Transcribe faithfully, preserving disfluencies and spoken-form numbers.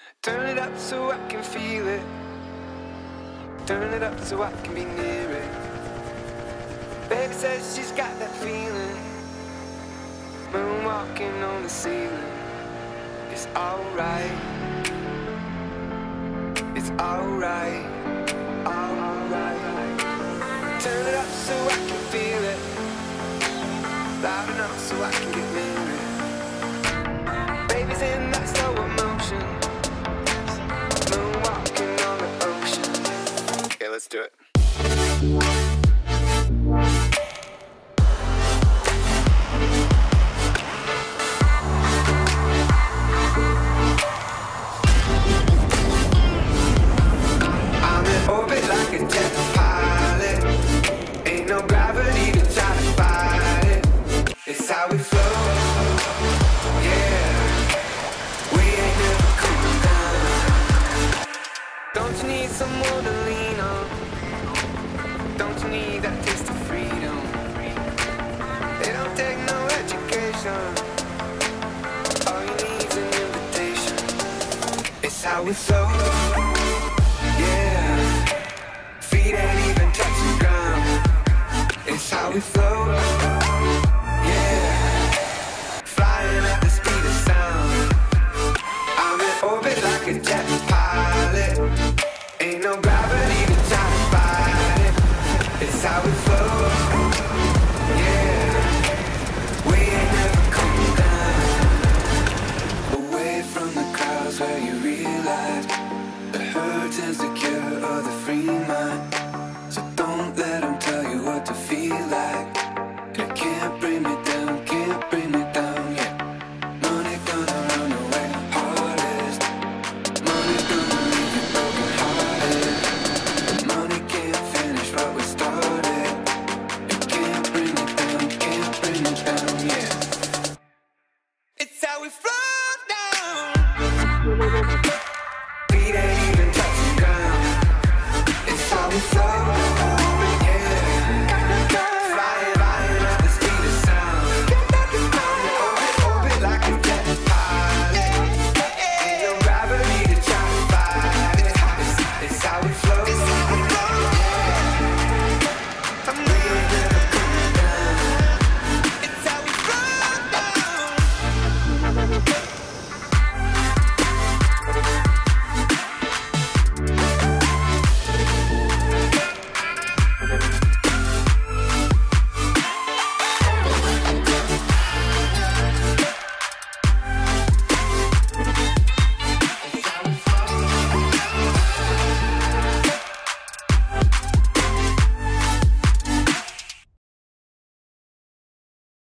Turn it up so I can feel it. Turn it up so I can be near it. Baby says she's got that feeling. Moonwalking on the ceiling. It's alright. It's alright. Alright. Turn it up so I can feel it. Loud enough so I can get near it. Baby's in that slow emotion. Moonwalking on the ocean. Okay, let's do it. I'm in orbit like a jet pilot. Ain't no gravity to try to fight it. It's how we flow. Yeah, we ain't never coming down. Don't you need someone to lean on? Don't you need that taste of freedom? They don't take no education. All you need's an invitation. It's how we flow. Yeah, feet ain't even touching ground. It's how we flow. Yeah, flying at the speed of sound. I'm in orbit like a jet pilot. Ain't no gravity to try to fight it. It's how we flow. Yeah, we ain't never coming down. Away from the crowds where you realize the hurt is the cure of the free mind. So don't let them tell you what to feel like. It can't bring me down, can't bring me down, yeah. Money gonna run away hardest. Money gonna leave you broken hearted. But money can't finish what we started. It can't bring me down, can't bring me down, yeah. It's how we flow down.